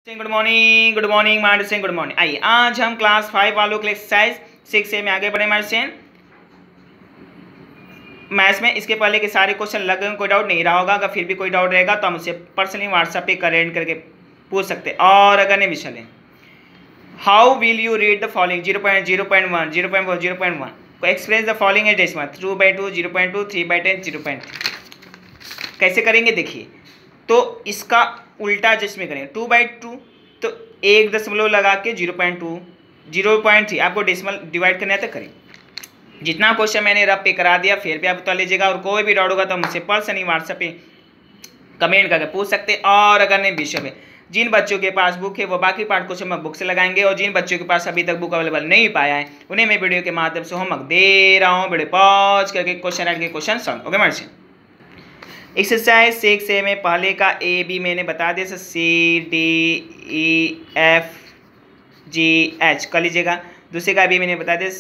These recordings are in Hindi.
गुड मॉर्निंग मार्ड सिंह, गुड मॉर्निंग। आइए आज हम क्लास 5 वालों के लिए एक्सरसाइज 6A में आगे बढ़े। मार्ड सिंह मैथ्स में इसके पहले के सारे क्वेश्चन लग गए, कोई डाउट नहीं रहा होगा। अगर फिर भी कोई डाउट रहेगा तो हम उसे पर्सनली व्हाट्सएप पे करेंट करके पूछ सकते हैं। और अगर नहीं भी चले, how will you read the following 0.0.1 0.4 0.1 express the following as decimal 2/2 0.2 3/10 0.3। कैसे करेंगे देखिए, तो इसका उल्टा जिसमें करेंगे 2/2 तो 1 दशमलव लगा के 0.2 0.3 आपको डेसिमल डिवाइड करना है तो करें। जितना क्वेश्चन मैंने रब पे करा दिया फिर भी आप बता लीजिएगा। और कोई भी डाउट होगा तो मुझसे पर्सनली व्हाट्सएप पे कमेंट करके पूछ सकते हैं। और अगर नहीं विषय में जिन बच्चों के पास बुक है वो बाकी पार्ट क्वेश्चन में बुक से लगाएंगे, और जिन बच्चों के पास अभी तक बुक अवेलेबल नहीं पाया है उन्हें मैं वीडियो के माध्यम से होमवर्क दे रहा हूँ। वीडियो पॉज करके क्वेश्चन ऐड के question solve. Okay madam, exercise 6A में पहले का ए बी मैंने बता दिया, CDEFGH कर लीजिएगा। दूसरे का भी मैंने बता दिया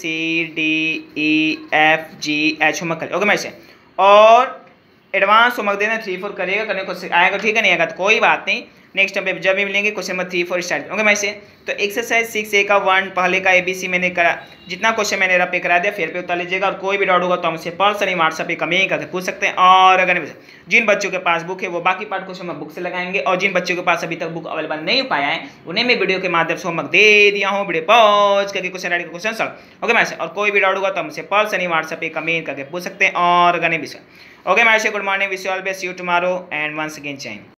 CDEFGH होमवर्क कर। ओके मैडम, और एडवांस होमवर्क देना 3-4 करिएगा, करने को आएगा ठीक है, नहीं आएगा तो कोई बात नहीं, नेक्स्ट टाइम पे जब भी मिलेंगे क्वेश्चन नंबर 3-4 स्टार्ट। ओके मैसे, तो एक्सरसाइज 6A का 1 पहले का ABC मैंने करा, जितना क्वेश्चन मैंने रब पे करा दिया फिर पे उतार लीजिएगा। और कोई भी डाउट होगा तो हमसे पर्सनली व्हाट्सएप पे कमेंट करके पूछ सकते हैं। और अगर जिन बच्चों के पास बुक है वो बाकी पार्ट क्वेश्चन में बुक से लगाएंगे, और जिन बच्चों के पास अभी तक बुक अवेलेबल नहीं पाया है उन्हें मैं वीडियो के माध्यम से होमवर्क दे दिया हूँ। वीडियो पॉज करके क्वेश्चन ऐड क्वेश्चन सॉल्व। ओके मैसे, और कोई भी डाउट होगा तो हमसे पर्सनली व्हाट्सएप पे कमेंट करके पूछ सकते हैं। और अगर नहीं भी ओके मैसे, good morning, wish you all best, see you tomorrow and once again जय हिंद।